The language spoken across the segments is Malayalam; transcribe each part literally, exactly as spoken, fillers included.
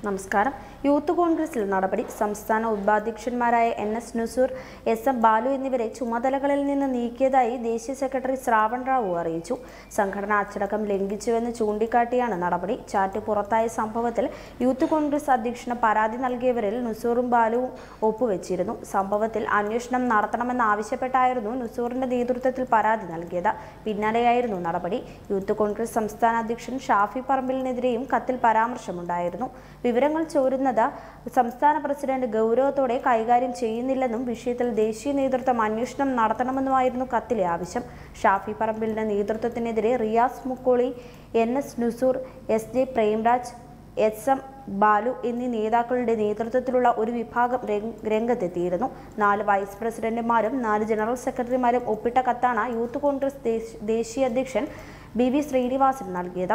നമസ്കാരം. യൂത്ത് കോൺഗ്രസിൽ നടപടി. സംസ്ഥാന ഉപാധ്യക്ഷന്മാരായ N S Nusoor, S M Balu എന്നിവരെ ചുമതലകളിൽ നിന്ന് നീക്കിയതായി ദേശീയ സെക്രട്ടറി ശ്രാവൺ റാവു അറിയിച്ചു. സംഘടനാ അച്ചടക്കം ലംഘിച്ചുവെന്ന് ചൂണ്ടിക്കാട്ടിയാണ് നടപടി. ചാറ്റ് പുറത്തായ സംഭവത്തിൽ യൂത്ത് കോൺഗ്രസ് അധ്യക്ഷന് പരാതി നൽകിയവരിൽ നുസൂറും ബാലുവും ഒപ്പുവെച്ചിരുന്നു. സംഭവത്തിൽ അന്വേഷണം നടത്തണമെന്നാവശ്യപ്പെട്ടായിരുന്നു നുസൂറിന്റെ നേതൃത്വത്തിൽ പരാതി നൽകിയത്. പിന്നാലെയായിരുന്നു നടപടി. യൂത്ത് കോൺഗ്രസ് സംസ്ഥാന അധ്യക്ഷൻ ഷാഫി പറമ്പിലിനെതിരെയും കത്തിൽ പരാമർശമുണ്ടായിരുന്നു. വിവരങ്ങൾ ചോരുന്നത് സംസ്ഥാന പ്രസിഡന്റ് ഗൗരവത്തോടെ കൈകാര്യം ചെയ്യുന്നില്ലെന്നും വിഷയത്തിൽ ദേശീയ നേതൃത്വം അന്വേഷണം നടത്തണമെന്നുമായിരുന്നു കത്തിലെ ആവശ്യം. ഷാഫി പറമ്പിലിന്റെ നേതൃത്വത്തിനെതിരെ Riyas Mukkoli, N S Nusoor, S J Premraj, S M Balu എന്നീ നേതാക്കളുടെ നേതൃത്വത്തിലുള്ള ഒരു വിഭാഗം രംഗത്തെത്തിയിരുന്നു. നാല് വൈസ് പ്രസിഡന്റുമാരും നാല് ജനറൽ സെക്രട്ടറിമാരും ഒപ്പിട്ട കത്താണ് യൂത്ത് കോൺഗ്രസ് ദേശീയ അധ്യക്ഷൻ ബി വി ശ്രീനിവാസൻ നൽകിയത്.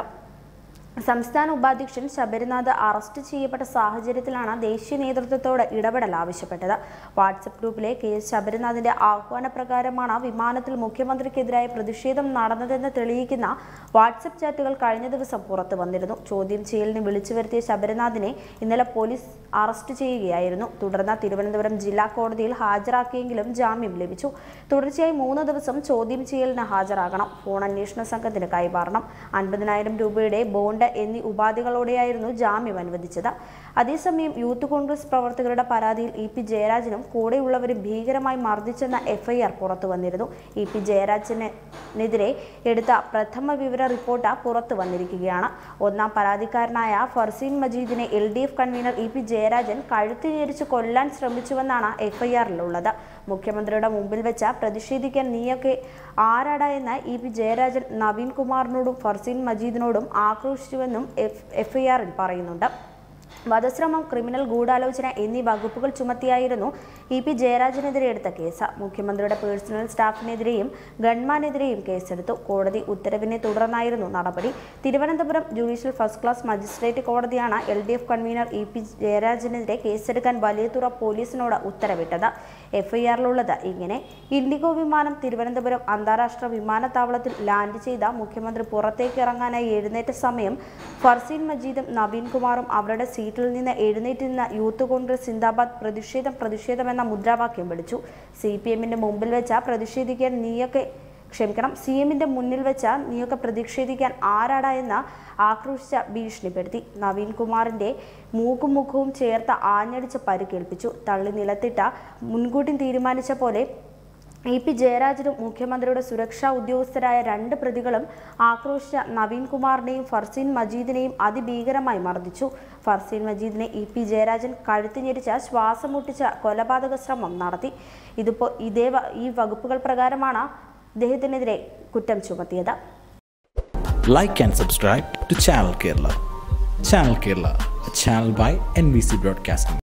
സംസ്ഥാന ഉപാധ്യക്ഷൻ ശബരിനാഥ് അറസ്റ്റ് ചെയ്യപ്പെട്ട സാഹചര്യത്തിലാണ് ദേശീയ നേതൃത്വത്തോട് ഇടപെടൽ ആവശ്യപ്പെട്ടത്. വാട്സപ്പ് ഗ്രൂപ്പിലെ കെ എസ് ശബരിനാഥിന്റെ ആഹ്വാനപ്രകാരമാണ് വിമാനത്തിൽ മുഖ്യമന്ത്രിക്കെതിരായ പ്രതിഷേധം നടന്നതെന്ന് തെളിയിക്കുന്ന വാട്സപ്പ് ചാറ്റുകൾ കഴിഞ്ഞ ദിവസം പുറത്തു വന്നിരുന്നു. ചോദ്യം ചെയ്യലിന് വിളിച്ചു വരുത്തിയ ശബരിനാഥിനെ ഇന്നലെ പോലീസ് അറസ്റ്റ് ചെയ്യുകയായിരുന്നു. തുടർന്ന് തിരുവനന്തപുരം ജില്ലാ കോടതിയിൽ ഹാജരാക്കിയെങ്കിലും ജാമ്യം ലഭിച്ചു. തുടർച്ചയായി മൂന്ന് ദിവസം ചോദ്യം ചെയ്യലിന് ഹാജരാകണം. ഫോൺ അന്വേഷണ സംഘത്തിന് കൈമാറണം. അൻപതിനായിരം രൂപയുടെ ബോണ്ട് എന്നീ ഉപാധികളോടെയായിരുന്നു ജാമ്യം അനുവദിച്ചത്. അതേസമയം യൂത്ത് കോൺഗ്രസ് പ്രവർത്തകരുടെ പരാതിയിൽ ഇ പി ജയരാജനും കൂടെയുള്ളവരും ഭീകരമായി മർദ്ദിച്ചെന്ന എഫ്ഐആർ പുറത്തു വന്നിരുന്നു. ഇ പി ജയരാജനെതിരെ എടുത്ത പ്രഥമ വിവര റിപ്പോർട്ട് പുറത്തു വന്നിരിക്കുകയാണ്. ഒന്നാം പരാതിക്കാരനായ ഫർസീൻ മജീദിനെ L D F convener E P Jayarajan കഴുത്ത് ഞെരിച്ച് കൊല്ലാൻ ശ്രമിച്ചുവെന്നാണ് എഫ്ഐആറിലുള്ളത്. മുഖ്യമന്ത്രിയുടെ മുമ്പിൽ വെച്ച് പ്രതിഷേധിക്കാൻ നീയൊക്കെ ആരാടാ എന്ന് ഇ പി ജയരാജൻ നവീൻ കുമാറിനോടും ഫർസീൻ മജീദിനോടും ആക്രോശിച്ചുവെന്നും എഫ്ഐആറിൽ പറയുന്നുണ്ട്. വധശ്രമം, ക്രിമിനൽ ഗൂഢാലോചന എന്നീ വകുപ്പുകൾ ചുമത്തിയായിരുന്നു ഇ പി ജയരാജനെതിരെ എടുത്ത കേസ്. മുഖ്യമന്ത്രിയുടെ പേഴ്സണൽ സ്റ്റാഫിനെതിരെയും ഗൺമാനെതിരെയും കേസെടുത്തു. കോടതി ഉത്തരവിനെ തുടർന്നായിരുന്നു നടപടി. Thiruvananthapuram judicial first class magistrate കോടതിയാണ് L D F convener E P ജയരാജനെതിരെ കേസെടുക്കാൻ വലിയതുറ പോലീസിനോട് ഉത്തരവിട്ടത്. എഫ്ഐആറിലുള്ളത് ഇങ്ങനെ: ഇൻഡിഗോ വിമാനം തിരുവനന്തപുരം അന്താരാഷ്ട്ര വിമാനത്താവളത്തിൽ ലാൻഡ് ചെയ്ത മുഖ്യമന്ത്രി പുറത്തേക്ക് ഇറങ്ങാനായി എഴുന്നേറ്റ സമയം ഫർസീൻ മജീദും നവീൻ കുമാറും അവരുടെ സീറ്റിൽ നിന്ന് എഴുന്നേറ്റ് നിന്ന് യൂത്ത് കോൺഗ്രസ് സിന്ദാബാദ്, പ്രതിഷേധം പ്രതിഷേധം എന്ന മുദ്രാവാക്യം വിളിച്ചു. സി പി എമ്മിന്റെ മുമ്പിൽ വെച്ച പ്രതിഷേധിക്കാൻ നീയൊക്കെ ക്ഷമിക്കണം സി എമ്മിന്റെ മുന്നിൽ വെച്ച നീയൊക്കെ പ്രതിഷേധിക്കാൻ ആരാടാ എന്ന് ആക്രോശിച്ച ഭീഷണിപ്പെടുത്തി. നവീൻ കുമാറിന്റെ മൂക്കും മുഖവും ചേർത്ത് ആഞ്ഞടിച്ച് പരിക്കേൽപ്പിച്ചു. തള്ളി നിലത്തിട്ട മുൻകൂട്ടി തീരുമാനിച്ച പോലെ ഇ പി ജയരാജനും മുഖ്യമന്ത്രിയുടെ സുരക്ഷാ ഉദ്യോഗസ്ഥരായ രണ്ട് പ്രതികളും ആക്രോശിച്ച നവീൻ കുമാറിനെയും ഫർസീൻ മജീദിനെയും അതിഭീകരമായി മർദ്ദിച്ചു. ഫർസീൻ മജീദിനെ ഇ പി ജയരാജൻ കഴുത്ത് ഞെരിച്ച് ശ്വാസം മുട്ടിച്ച കൊലപാതക ശ്രമം നടത്തി. ഇതിപ്പോ ഇതേ ഈ വകുപ്പുകൾ പ്രകാരമാണ് അദ്ദേഹത്തിനെതിരെ കുറ്റം ചുമത്തിയത്. Like and subscribe to Channel Kerala. Channel Kerala, a channel by N B C Broadcasting.